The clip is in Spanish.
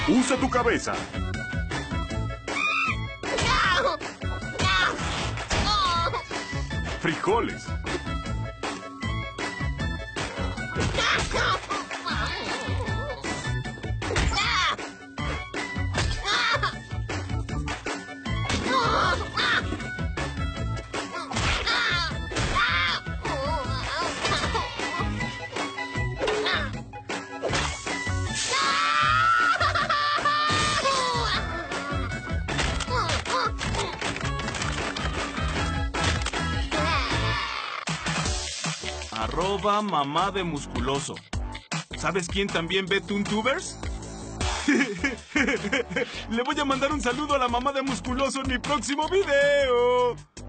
Usa tu cabeza. Frijoles. @mamá de musculoso. ¿Sabes quién también ve Toontubers? Le voy a mandar un saludo a la mamá de musculoso en mi próximo video.